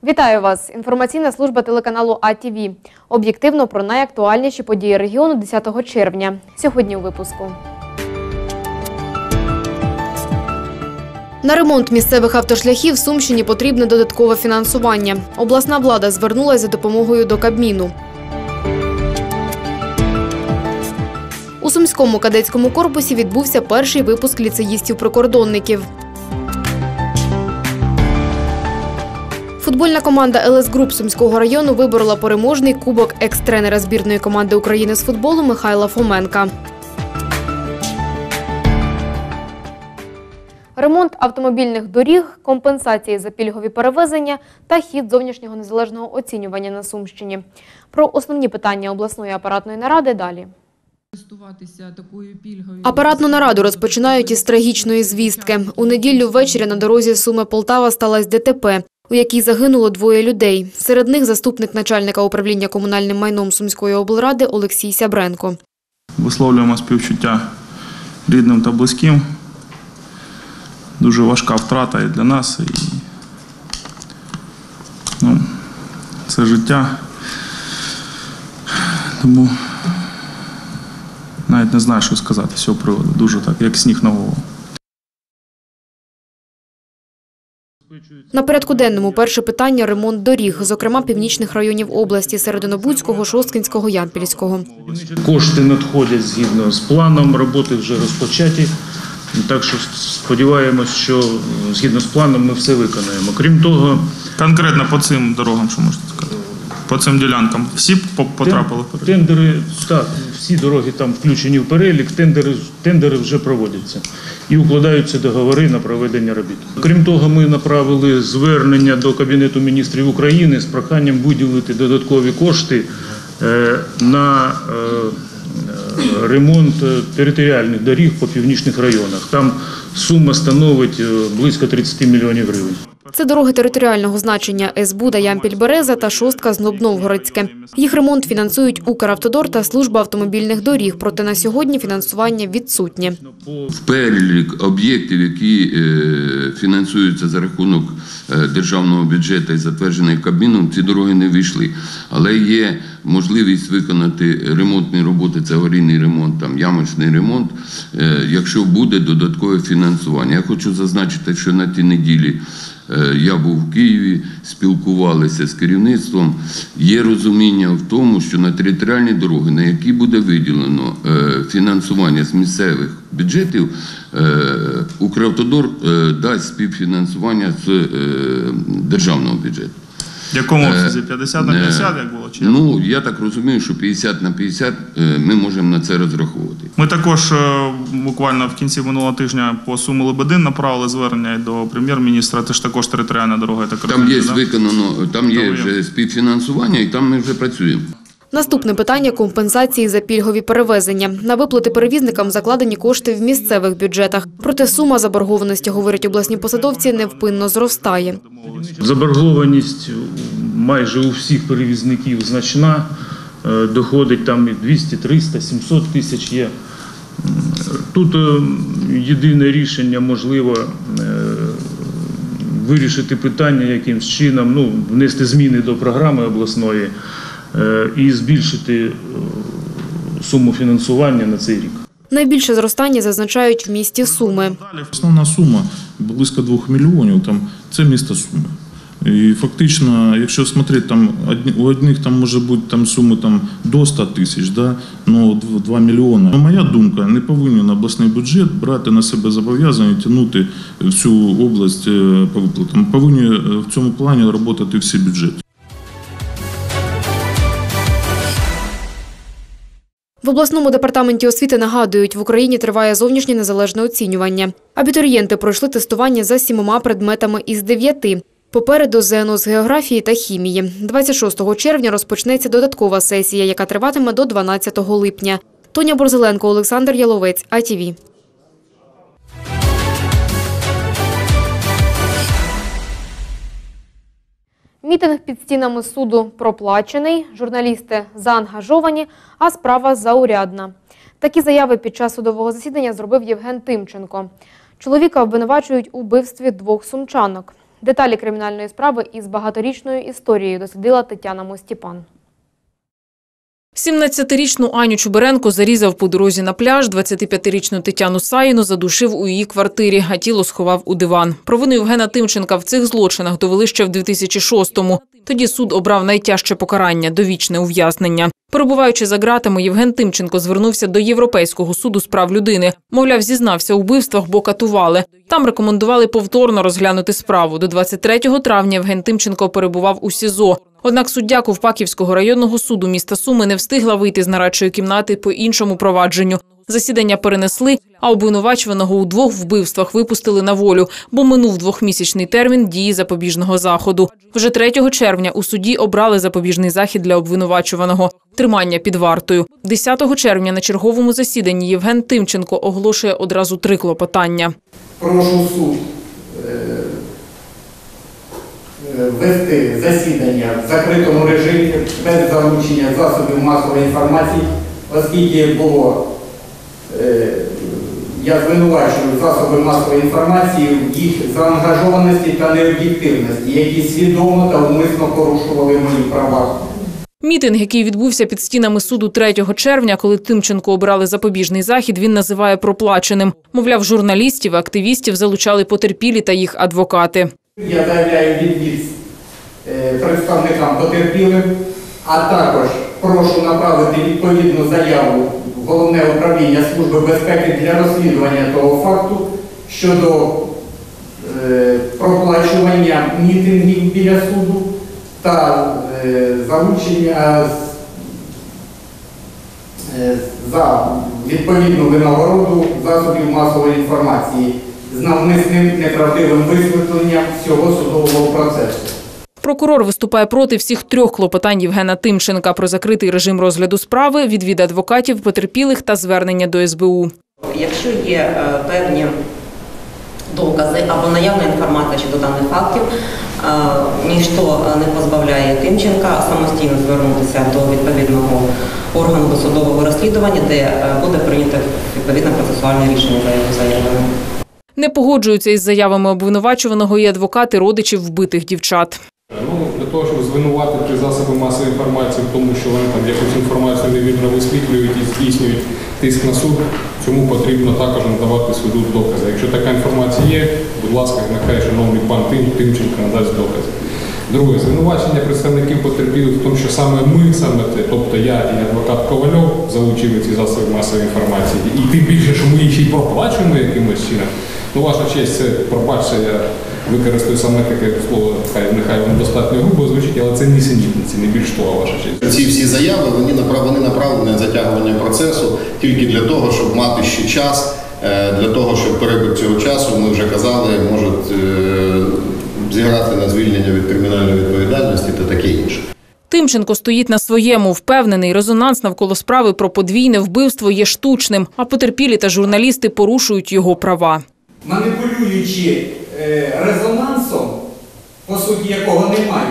Вітаю вас! Інформаційна служба телеканалу АТВ. Об'єктивно про найактуальніші події регіону 10 червня. Сьогодні у випуску. На ремонт місцевих автошляхів Сумщині потрібне додаткове фінансування. Обласна влада звернулася за допомогою до Кабміну. У Сумському кадетському корпусі відбувся перший випуск ліцеїстів-прикордонників. Футбольна команда ЛС Груп Сумського району виборола переможний кубок екс-тренера збірної команди України з футболу Михайла Фоменка. Ремонт автомобільних доріг, компенсації за пільгові перевезення та хід зовнішнього незалежного оцінювання на Сумщині. Про основні питання обласної апаратної наради далі. Апаратну нараду розпочинають із трагічної звістки. У неділю ввечері на дорозі Суми-Полтава сталося ДТП, у якій загинуло 2 людей. Серед них заступник начальника управління комунальним майном Сумської облради Олексій Сябренко. Висловлюємо співчуття рідним та близьким. Дуже важка втрата і для нас, і це життя. Тому навіть не знаю, що сказати з цього приводу. Дуже так, як сніг на голову. На порядку денному перше питання – ремонт доріг, зокрема північних районів області – Серединобудського, Шосткинського, Ямпільського. Кошти надходять згідно з планом, роботи вже розпочаті. Так що сподіваємось, що згідно з планом ми все виконаємо. Крім того… Конкретно по цим дорогам, що можете сказати? По цим ділянкам всі потрапили в перелік? Тендери, так, всі дороги там включені в перелік, тендери вже проводяться. І укладаються договори на проведення робіт. Крім того, ми направили звернення до Кабінету міністрів України з проханням виділити додаткові кошти на ремонт територіальних доріг по північних районах. Там сума становить близько 30 мільйонів гривень. Це дороги територіального значення С-Буда, Ямпіль-Береза та Шостка, Зноб-Новгородське. Їх ремонт фінансують Укравтодор та Служба автомобільних доріг, проте на сьогодні фінансування відсутнє. В перелік об'єктів, які фінансуються за рахунок державного бюджету і затверджених Кабміном, ці дороги не війшли. Але є можливість виконати ремонтні роботи, це аварійний ремонт, там, ямочний ремонт, якщо буде додаткове фінансування. Я хочу зазначити, що на тій неділі я був в Києві, спілкувалися з керівництвом. Є розуміння в тому, що на територіальні дороги, на які буде виділено фінансування з місцевих бюджетів, Укравтодор дасть співфінансування з державного бюджету. В якому обсязі? 50 на 50, як було? Чи? Ну, я так розумію, що 50 на 50 ми можемо на це розраховувати. Ми також буквально в кінці минулого тижня по Суми-Лебедин направили звернення до прем'єр-міністра. Це ж також територіальна дорога, я так розумію. Там є виконано, там є вже співфінансування і там ми вже працюємо. Наступне питання – компенсації за пільгові перевезення. На виплати перевізникам закладені кошти в місцевих бюджетах. Проте сума заборгованості, говорять обласні посадовці, невпинно зростає. Заборгованість майже у всіх перевізників значна. Доходить там і 200, 300, 700 тисяч є. Тут єдине рішення, можливо, вирішити питання якимсь чином, внести зміни до програми обласної і збільшити суму фінансування на цей рік. Найбільше зростання зазначають в місті Суми. Основна сума близько 2 мільйонів, це місто Суми. І фактично, якщо смотреть, у одних може бути суми до 100 тисяч, 2 мільйони. Моя думка, не повинен обласний бюджет брати на себе зобов'язання тягнути всю область по виплатам. Повинні в цьому плані працювати всі бюджети. В обласному департаменті освіти нагадують, в Україні триває зовнішнє незалежне оцінювання. Абітурієнти пройшли тестування за 7 предметами із 9. Попереду ЗНО з географії та хімії. 26 червня розпочнеться додаткова сесія, яка триватиме до 12 липня. Тоня Борзеленко, Олександр Яловець, АТВ. Мітинг під стінами суду проплачений, журналісти заангажовані, а справа заурядна. Такі заяви під час судового засідання зробив Євген Тимченко. Чоловіка обвинувачують у вбивстві 2 сумчанок. Деталі кримінальної справи із багаторічною історією дослідила Тетяна Мостіпан. 17-річну Аню Чуберенко зарізав по дорозі на пляж, 25-річну Тетяну Саїну задушив у її квартирі, а тіло сховав у диван. Провину Євгена Тимченка в цих злочинах довели ще в 2006-му. Тоді суд обрав найтяжче покарання – довічне ув'язнення. Перебуваючи за ґратами, Євген Тимченко звернувся до Європейського суду з прав людини. Мовляв, зізнався у вбивствах, бо катували. Там рекомендували повторно розглянути справу. До 23 травня Євген Тимченко перебував у СІЗО. Однак суддя Ковпаківського районного суду міста Суми не встигла вийти з нарадчої кімнати по іншому провадженню. Засідання перенесли, а обвинувачуваного у 2 вбивствах випустили на волю, бо минув 2-місячний термін дії запобіжного заходу. Вже 3 червня у суді обрали запобіжний захід для обвинувачуваного – тримання під вартою. 10 червня на черговому засіданні Євген Тимченко оголошує одразу 3 клопотання. Прошу суд вести засідання в закритому режимі без залучення засобів масової інформації, оскільки було, я звинувачую засоби масової інформації в їх заангажованості та необ'єктивності, які свідомо та умисно порушували мої права. Мітинг, який відбувся під стінами суду 3 червня, коли Тимченко обирали запобіжний захід, він називає проплаченим. Мовляв, журналістів і активістів залучали потерпілі та їх адвокати. Я заявляю відвід представникам потерпілим, а також прошу направити відповідну заяву в Головне управління Служби безпеки для розслідування того факту щодо проплачування мітингів біля суду та залучення за відповідну винагороду засобів масової інформації з навмисним неправдивим висвітленням всього судового процесу. Прокурор виступає проти всіх 3 клопотань Євгена Тимченка про закритий режим розгляду справи, відвід адвокатів, потерпілих та звернення до СБУ. Якщо є певні докази або наявна інформація щодо даних фактів, ніщо не позбавляє Тимченка самостійно звернутися до відповідного органу досудового розслідування, де буде прийнято відповідне процесуальне рішення за його заявами. Не погоджуються із заявами обвинувачуваного і адвокати родичів вбитих дівчат. Для того, щоб звинуватити засоби масової інформації в тому, що вони там якусь інформацію невірно висвітлюють і здійснюють тиск на суд, цьому потрібно також надавати суду докази. Якщо така інформація є, будь ласка, нехай шановний пан Тимченко надасть докази. Друге, звинувачення представників потерпілих в тому, що саме ми, тобто я і адвокат Ковальов, залучили ці засоби масової інформації. І тим більше, що ми їх ще й проплачуємо якимось чином. Ваша честь, це, пробачте, я використаю саме таке слово, нехай воно достатньо грубо звучить, але це нісенітниці, не більш того, ваша честь. Ці всі заяви, вони направлені на затягування процесу тільки для того, щоб мати ще час, для того, щоб перебіг цього часу, ми вже казали, можуть зіграти на звільнення від кримінальної відповідальності та таке інше. Тимченко стоїть на своєму, впевнений, резонанс навколо справи про подвійне вбивство є штучним, а потерпілі та журналісти порушують його права. Маніпулюючи резонансом, по суті якого немає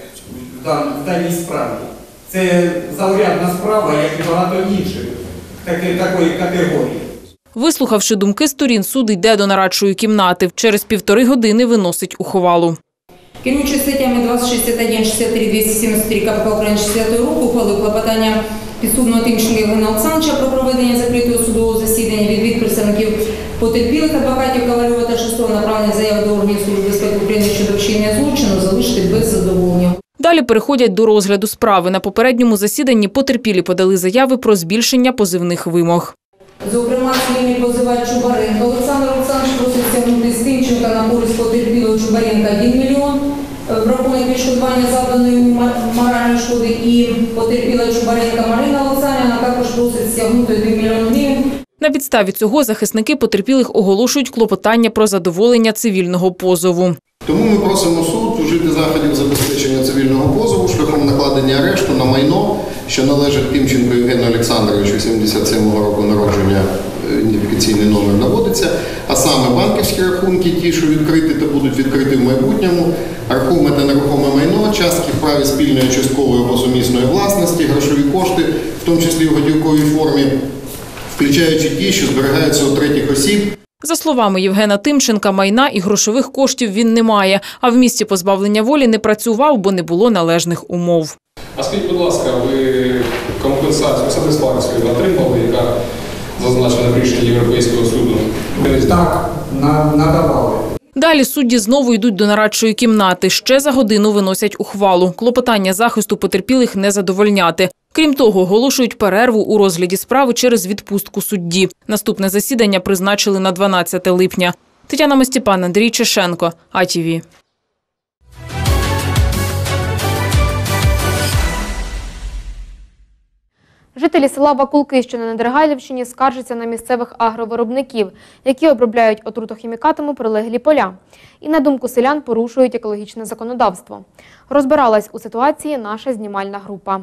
в даній справі, це заурядна справа, як і багато інших такої категорії. Вислухавши думки сторін, суд йде до нарадчої кімнати. Через 1,5 години виносить ухвалу. Керуючи статтями 261, 63, 273 КПК України 60 року ухвалив клопотання підсудного Тимченка Євгена Олександровича про проведення закритого судового засідання від представників потерпілих адвокатів Ковальова та Шестого направлення заяви до органів Служби безпеки України щодо вчинення злочину залишити без задоволення. Далі переходять до розгляду справи. На попередньому засіданні потерпілі подали заяви про збільшення позивних вимог. Зокрема, цивільний позивач Чубаренко Олександр Олександрович просить стягнути з Тимченка на користь потерпілого Чубаренка 1 мільйон, врахунок відшкодування завданої моральної шкоди, і потерпіла Чубаренка Марина Олександрівна також просить стягнути 1 мільйон гривень. На підставі цього захисники потерпілих оголошують клопотання про задоволення цивільного позову. Тому ми просимо суд вжити заходів забезпечення цивільного позову шляхом накладення арешту на майно, що належить Тимченку Євгену Олександровичу, 77-го року народження, ідентифікаційний номер наводиться, а саме банківські рахунки, ті, що відкриті та будуть відкриті в майбутньому, рухоме та нерухоме майно, частки в праві спільної часткової або сумісної власності, грошові кошти, в тому числі в готівковій формі, включаючи ті, що зберігаються у третіх осіб. За словами Євгена Тимченка, майна і грошових коштів він не має, а в місці позбавлення волі не працював, бо не було належних умов. А скажіть, будь ласка, ви компенсацію сатисфакцію отримали, яка зазначена в рішенні Європейського суду? Так, надавали. Далі судді знову йдуть до нарадчої кімнати. Ще за годину виносять ухвалу. Клопотання захисту потерпілих не задовольняти. Крім того, оголошують перерву у розгляді справи через відпустку судді. Наступне засідання призначили на 12 липня. Тетяна Мастіпан, Андрій Чешенко, АТВ. Жителі села Вакулки, що на Недергайлівщині, скаржаться на місцевих агровиробників, які обробляють отрутохімікатами прилеглі поля. І, на думку селян, порушують екологічне законодавство. Розбиралась у ситуації наша знімальна група.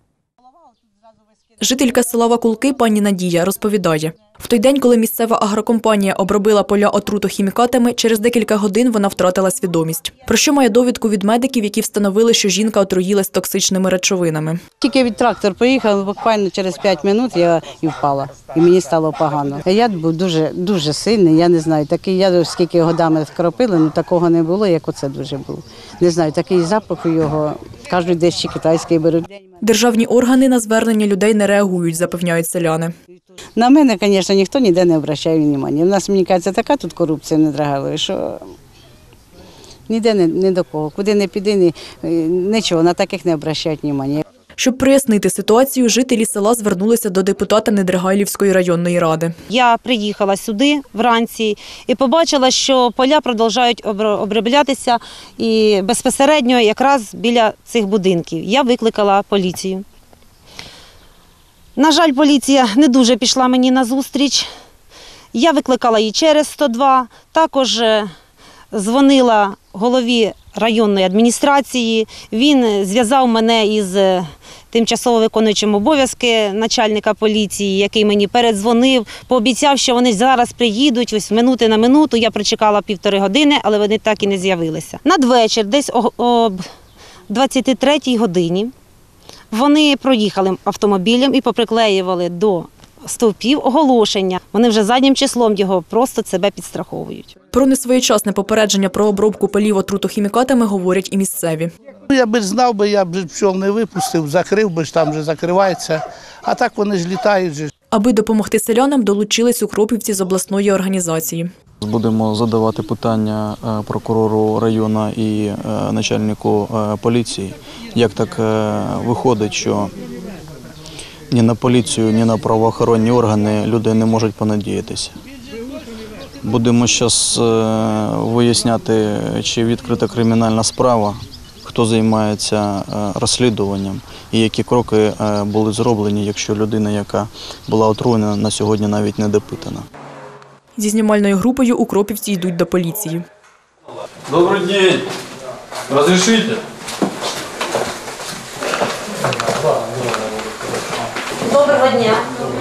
Жителька села Вакулки пані Надія розповідає, в той день, коли місцева агрокомпанія обробила поля отрутохімікатами, через декілька годин вона втратила свідомість. Про що має довідку від медиків, які встановили, що жінка отруїлась токсичними речовинами. Тільки від трактор поїхав, буквально через 5 хвилин я і впала. І мені стало погано. Яд був дуже сильний, я не знаю, такий яд, скільки годами скропили, але такого не було, як оце дуже було. Не знаю, такий запах у його, кажуть, десь ще китайський беруть. Державні органи на звернення людей не реагують, запевняють селяни. На мене, звісно, ніхто ніде не обращає уваги. У нас, мені кажеться, така тут корупція недрагалою, що ніде не до кого. Куди не піди, нічого, на таких не обращають уваги. Щоб прояснити ситуацію, жителі села звернулися до депутата Недергайлівської районної ради. Я приїхала сюди вранці і побачила, що поля продовжують оброблятися і безпосередньо якраз біля цих будинків. Я викликала поліцію. На жаль, поліція не дуже пішла мені назустріч. Я викликала її через 102, також дзвонила голові районної адміністрації. Він зв'язав мене із тимчасово виконуючим обов'язки начальника поліції, який мені передзвонив, пообіцяв, що вони зараз приїдуть, ось минути на минуту. Я прочекала 1,5 години, але вони так і не з'явилися. Надвечір, десь об 23-й годині, вони проїхали автомобілем і поприклеювали до стовпів оголошення. Вони вже заднім числом його просто себе підстраховують. Про несвоєчасне попередження про обробку полів отрутохімікатами говорять і місцеві. Я б знав, я б пчол не випустив, закрив би, там вже закривається, а так вони ж літають. Аби допомогти селянам, долучились укропівці з обласної організації. Будемо задавати питання прокурору району і начальнику поліції. Як так виходить, що ні на поліцію, ні на правоохоронні органи люди не можуть понадіятися. Будемо зараз виясняти, чи відкрита кримінальна справа, хто займається розслідуванням і які кроки були зроблені, якщо людина, яка була отруєна, на сьогодні навіть не допитана. Зі знімальною групою укропівці йдуть до поліції. Добрий день. Разрешите? Доброго дня.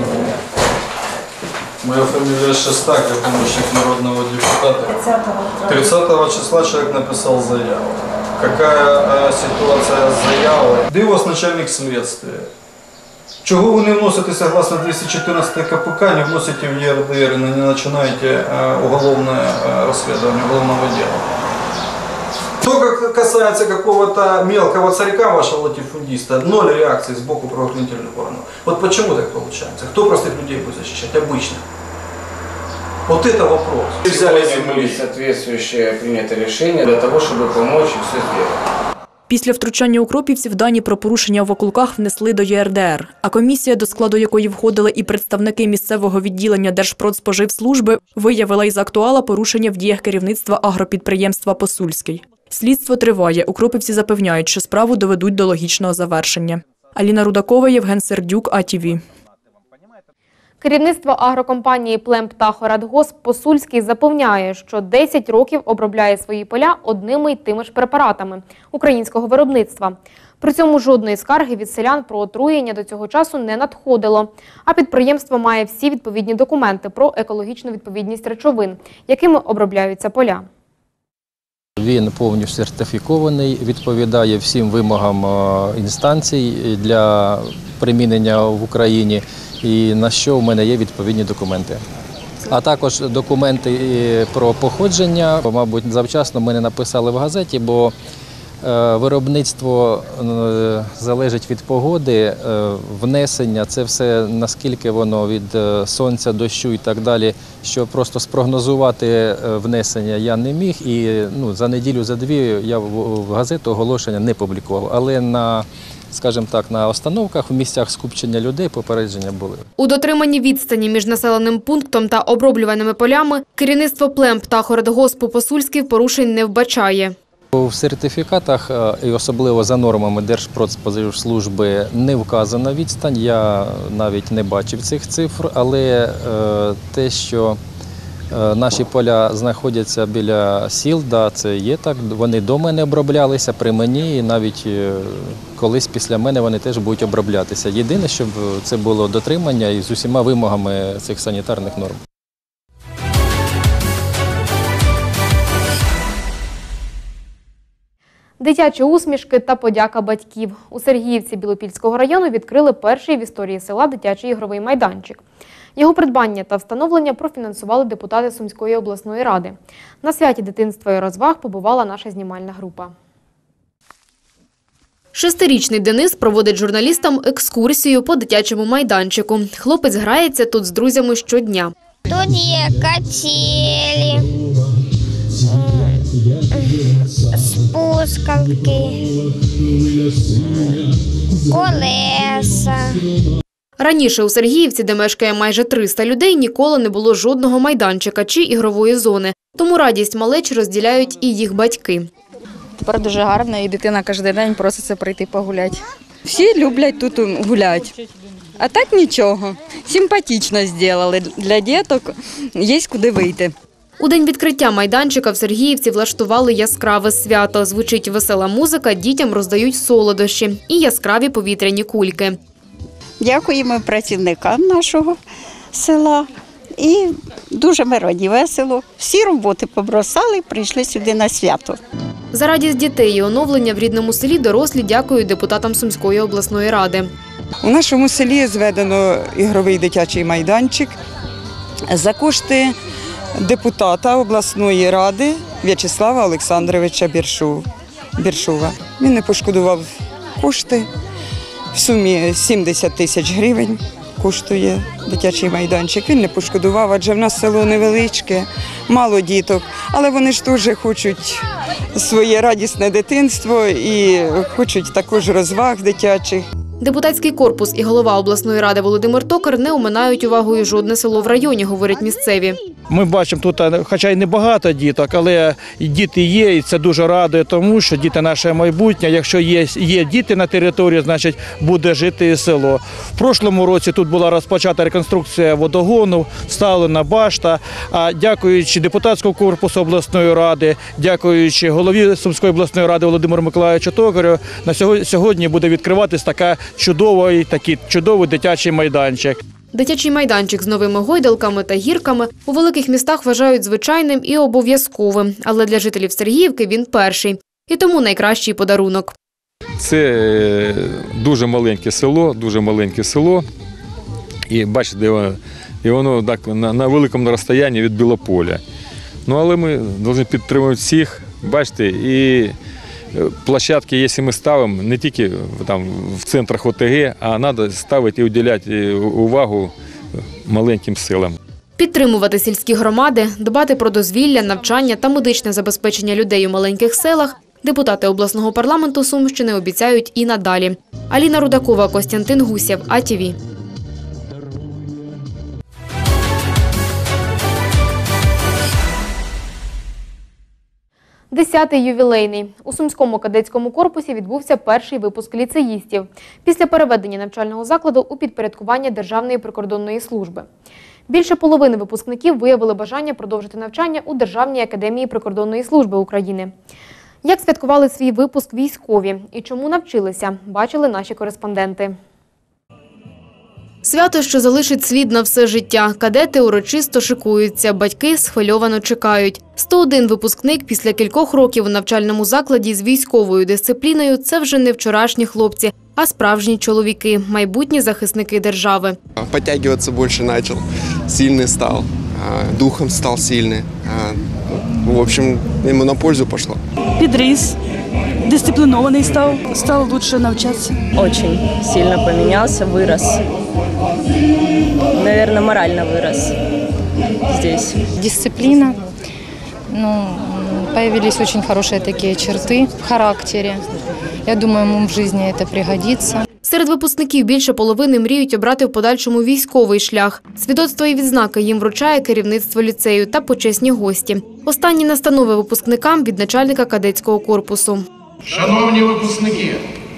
Моя фамилия Шестак, я помощник народного депутата. 30 числа человек написал заяву. Какая ситуация с заявой? Де у вас начальник следствия? Чого ви не вносите, согласно 214 КПК, не вносите в ЕРДР и не начинаете уголовное расследование уголовного дела? Что касается какого-то мелкого царька вашего латифундиста, 0 реакции с боку правоохранительных органов. Вот почему так получается? Кто простых людей будет защищать? Обычно. Вот это вопрос. Сегодня были соответствующие приняты решения для того, чтобы помочь и все сделать. Після втручання укропівців дані про порушення у Вакулках внесли до ЄРДР, а комісія, до складу якої входили і представники місцевого відділення Держпродспоживслужби, виявила із актуала порушення в діях керівництва агропідприємства «Посульський». Слідство триває. Укропівці запевняють, що справу доведуть до логічного завершення. Аліна Рудакова, Євген Сердюк, АТВ. Керівництво агрокомпанії «Племптахорадгосп» Посульський запевняє, що 10 років обробляє свої поля одними й тими ж препаратами українського виробництва. При цьому жодної скарги від селян про отруєння до цього часу не надходило. А підприємство має всі відповідні документи про екологічну відповідність речовин, якими обробляються поля. Він повністю сертифікований, відповідає всім вимогам інстанцій для примінення в Україні, і на що в мене є відповідні документи. а також документи про походження. Мабуть, завчасно ми не написали в газеті, бо виробництво залежить від погоди, внесення, це все наскільки воно від сонця, дощу і так далі, що просто спрогнозувати внесення я не міг. І за неділю, за дві я в газету оголошення не публікував. Але скажімо так, на остановках, в місцях скупчення людей попередження були. У дотриманні відстані між населеним пунктом та оброблюваними полями керівництво ПЛЕМП та Охорадгоспу Посульськів порушень не вбачає. В сертифікатах, і особливо за нормами Держпродспоживслужби, не вказана відстань. Я навіть не бачив цих цифр, але те, що наші поля знаходяться біля сіл, да, це є так. Вони до мене оброблялися, при мені, і навіть колись після мене вони теж будуть оброблятися. Єдине, щоб це було дотримання і з усіма вимогами цих санітарних норм. Дитячі усмішки та подяка батьків. У Сергіївці Білопільського району відкрили перший в історії села дитячий ігровий майданчик. Його придбання та встановлення профінансували депутати Сумської обласної ради. На святі дитинства і розваг побувала наша знімальна група. 6-річний Денис проводить журналістам екскурсію по дитячому майданчику. Хлопець грається тут з друзями щодня. Тут є качелі, спускавки, колеса. Раніше у Сергіївці, де мешкає майже 300 людей, ніколи не було жодного майданчика чи ігрової зони. Тому радість малечі розділяють і їх батьки. Тепер дуже гарно, і дитина кожен день проситься прийти погуляти. Всі люблять тут гуляти. А так нічого. Симпатично зробили. Для діток є куди вийти. У день відкриття майданчика в Сергіївці влаштували яскраве свято. Звучить весела музика, дітям роздають солодощі і яскраві повітряні кульки. Дякуємо працівникам нашого села. І дуже ми раді, весело. Всі роботи побросали, прийшли сюди на свято. За радість дітей і оновлення в рідному селі дорослі дякують депутатам Сумської обласної ради. У нашому селі зведено ігровий дитячий майданчик за кошти депутата обласної ради В'ячеслава Олександровича Біршова. Він не пошкодував кошти, в сумі 70 тисяч гривень коштує дитячий майданчик. Він не пошкодував, адже в нас село невеличке, мало діток, але вони ж теж хочуть своє радісне дитинство і хочуть також розваг дитячих. Депутатський корпус і голова обласної ради Володимир Токар не оминають увагою жодне село в районі, говорять місцеві. Ми бачимо тут, хоча й не багато діток, але діти є, і це дуже радує, тому що діти – наше майбутнє. Якщо є діти на території, значить буде жити і село. В прошлому році тут була розпочата реконструкція водогону, встановлена башта. А дякуючи депутатському корпусу обласної ради, дякуючи голові Сумської обласної ради Володимиру Миколайовичу Токарю, на сьогодні буде відкриватись такий чудовий дитячий майданчик. Дитячий майданчик з новими гойдалками та гірками у великих містах вважають звичайним і обов'язковим, але для жителів Сергіївки він перший. І тому найкращий подарунок. Це дуже маленьке село. І бачите, воно так на великому розстоянні від Білополя. Але ми повинні підтримувати всіх, бачите, і площадки, якщо ми ставимо, не тільки там в центрах ОТГ, а треба ставити і уділяти увагу маленьким селам. Підтримувати сільські громади, дбати про дозвілля, навчання та медичне забезпечення людей у маленьких селах депутати обласного парламенту Сумщини обіцяють і надалі. Аліна Рудакова, Костянтин Гусєв, АТВ. 10-й ювілейний. У Сумському кадетському корпусі відбувся перший випуск ліцеїстів після переведення навчального закладу у підпорядкування Державної прикордонної служби. Більше половини випускників виявили бажання продовжити навчання у Державній академії прикордонної служби України. Як святкували свій випуск військові і чому навчилися, бачили наші кореспонденти. Свято, що залишить слід на все життя. Кадети урочисто шикуються, батьки схвильовано чекають. 101 випускник після кількох років у навчальному закладі з військовою дисципліною – це вже не вчорашні хлопці, а справжні чоловіки, майбутні захисники держави. Подтягиваться больше начал, сильный стал, духом стал сильный. В общем, ему на пользу пошло. Підріс, дисциплінований став лучше навчатися. Очень сильно поменялся, вырос. Наверное, морально вырос здесь. Дисциплина. Появились очень хорошие такие черты в характере. Я думаю, ему в жизни это пригодится. Серед випускників більше половини мріють обрати в подальшому військовий шлях. Свідоцтва і відзнаки їм вручає керівництво ліцею та почесні гості. Останні настанови випускникам від начальника кадетського корпусу. Шановні випускники,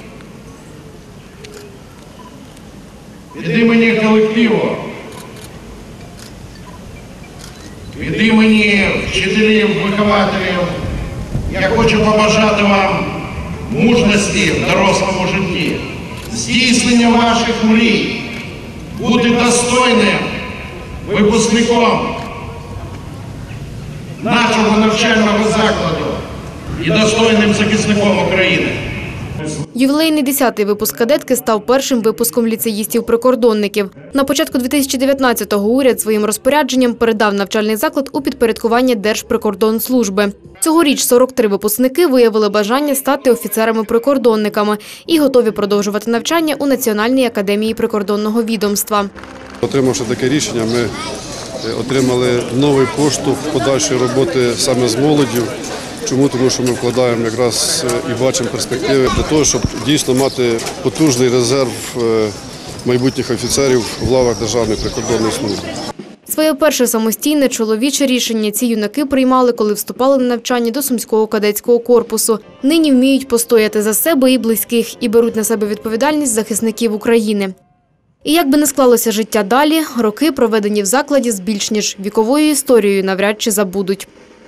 від імені колективу, від імені вчителів, вихователів, я хочу побажати вам мужності в дорослому житті, здійснення ваших мрій, бути достойним випускником нашого навчального закладу і достойним захисником України. Ювілейний 10-й випуск кадетки став першим випуском ліцеїстів-прикордонників. На початку 2019-го уряд своїм розпорядженням передав навчальний заклад у підпорядкування Держприкордонслужби. Цьогоріч 43 випускники виявили бажання стати офіцерами-прикордонниками і готові продовжувати навчання у Національній академії прикордонного відомства. Отримавши таке рішення, ми отримали новий поштовх подальшої роботи саме з молоддю. Чому? Тому що ми вкладаємо якраз і бачимо перспективи для того, щоб дійсно мати потужний резерв майбутніх офіцерів в лавах Державної прикордонної служби. Своє перше самостійне чоловіче рішення ці юнаки приймали, коли вступали на навчання до Сумського кадетського корпусу. Нині вміють постояти за себе і близьких і беруть на себе відповідальність захисників України. І як би не склалося життя далі, роки, проведені в закладі з більш ніж віковою історією, навряд чи забудуть.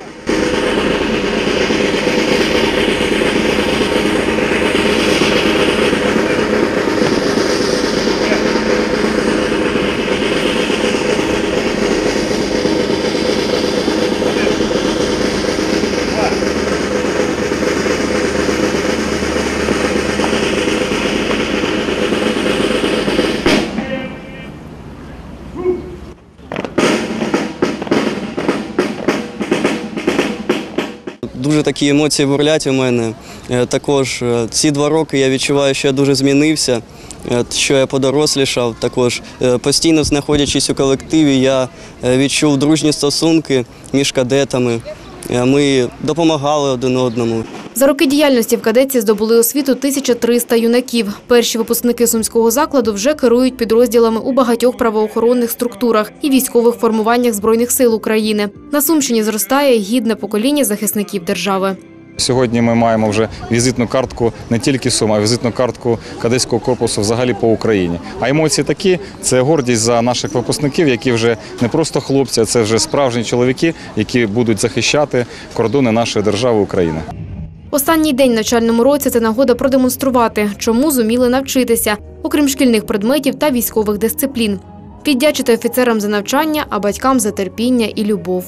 Дуже такі емоції бурлять у мене. Також ці 2 роки я відчуваю, що я дуже змінився, що я подорослішав. Також постійно знаходячись у колективі, я відчув дружні стосунки між кадетами. Ми допомагали один одному. За роки діяльності в кадетці здобули освіту 1300 юнаків. Перші випускники Сумського закладу вже керують підрозділами у багатьох правоохоронних структурах і військових формуваннях Збройних сил України. На Сумщині зростає гідне покоління захисників держави. Сьогодні ми маємо вже візитну картку не тільки Сум, а й візитну картку кадетського корпусу взагалі по Україні. А емоції такі – це гордість за наших випускників, які вже не просто хлопці, а це вже справжні чоловіки, які будуть захищати кордони нашої держави України. Останній день в навчальному році – це нагода продемонструвати, чому зуміли навчитися, окрім шкільних предметів та військових дисциплін. Віддячити офіцерам за навчання, а батькам за терпіння і любов.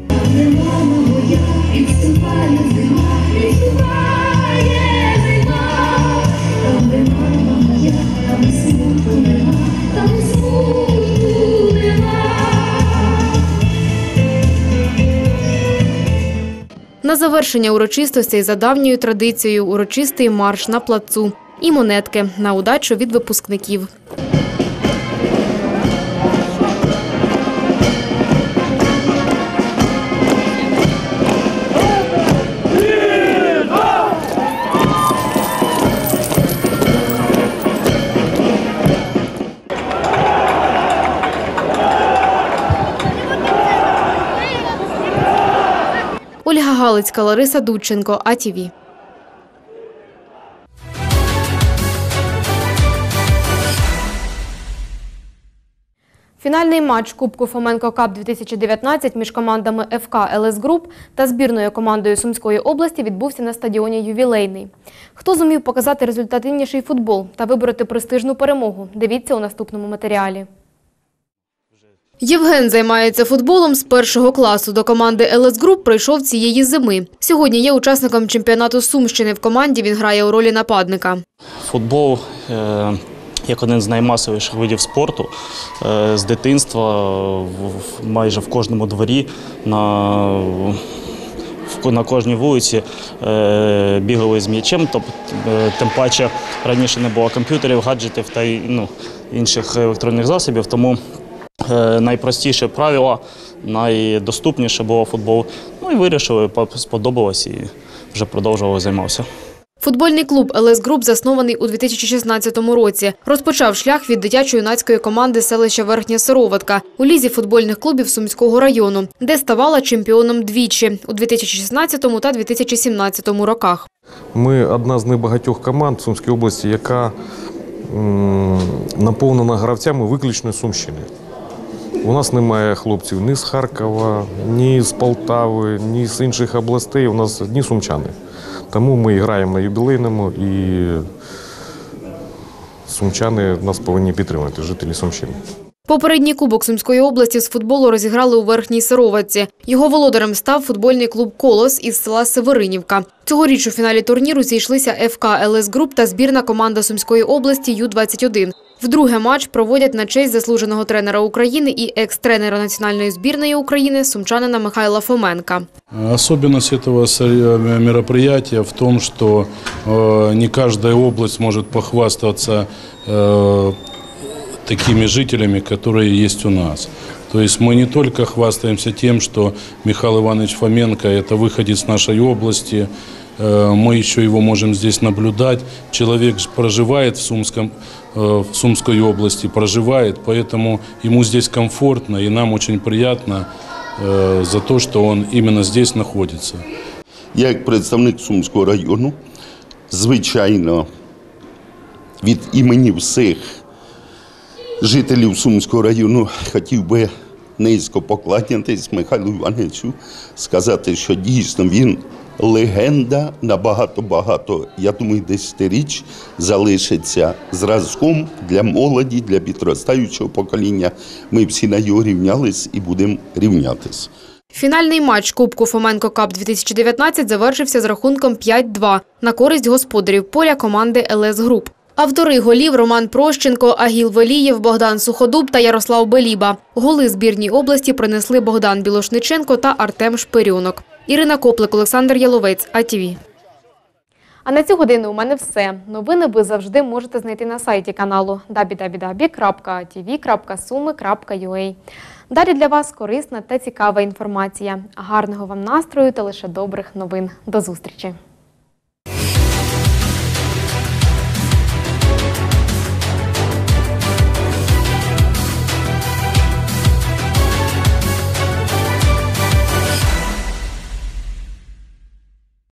На завершення урочистостей за давньою традицією урочистий марш на плацу і монетки на удачу від випускників. Ольга Галицька, Лариса Дудченко, АТВ. Фінальний матч Кубку Фоменко Кап 2019 між командами ФК «ЛС Груп» та збірною командою Сумської області відбувся на стадіоні «Ювілейний». Хто зумів показати результативніший футбол та вибороти престижну перемогу? Дивіться у наступному матеріалі. Євген займається футболом з першого класу. До команди «ЛС Груп» прийшов цієї зими. Сьогодні є учасником чемпіонату Сумщини. В команді він грає у ролі нападника. Футбол як один з наймасовіших видів спорту. З дитинства майже в кожному дворі, на кожній вулиці бігали з м'ячем. Тим паче раніше не було комп'ютерів, гаджетів та інших електронних засобів, тому найпростіше правило, найдоступніше було футбол. І вирішили, сподобалось і вже продовжували займатися. Футбольний клуб «ЛС Груп» заснований у 2016 році. Розпочав шлях від дитячо-юнацької команди селища Верхня Сироватка у лізі футбольних клубів Сумського району, де ставала чемпіоном двічі – у 2016 та 2017 роках. Ми одна з небагатьох команд в Сумській області, яка наповнена гравцями виключно Сумщини. У нас немає хлопців ні з Харкова, ні з Полтави, ні з інших областей. У нас одні сумчани. Тому ми граємо на ювілейному і сумчани нас повинні підтримати, жителі Сумщини. Попередній кубок Сумської області з футболу розіграли у Верхній Сироватці. Його володарем став футбольний клуб «Колос» із села Северинівка. Цьогоріч у фіналі турніру зійшлися ФК «ЛС Груп» та збірна команда Сумської області Ю-21. Вдруге матч проводять на честь заслуженого тренера України і екс-тренера національної збірної України сумчанина Михайла Фоменка. Особенность этого мероприятия в том, что не каждая область может похвастаться такими жителями, которые есть у нас. То есть мы не только хвастаемся тем, что Михаил Иванович Фоменко – это выходец нашей области, мы еще его можем здесь наблюдать. Человек проживает в Сумской области, поэтому ему здесь комфортно, и нам очень приятно за то, что он именно здесь находится. Я, як представник Сумського району, звичайно, від імені всіх жителів Сумського району хотів би низько поклонятись Михайлу Івановичу, сказати, що дійсно він легенда на багато, я думаю, десятиріч залишиться зразком для молоді, для підростаючого покоління. Ми всі на його рівнялись і будемо рівнятись. Фінальний матч Кубку Фоменко Кап 2019 завершився з рахунком 5-2 на користь господарів поля команди «ЛС Груп». Автори голів – Роман Прощенко, Агіл Велієв, Богдан Суходуб та Ярослав Беліба. Голи збірній області принесли Богдан Білошниченко та Артем Шпирьонок. Ірина Коплик, Олександр Яловець, АТВ. А на цю годину у мене все. Новини ви завжди можете знайти на сайті каналу www.atv.sumy.ua. Далі для вас корисна та цікава інформація. Гарного вам настрою та лише добрих новин. До зустрічі!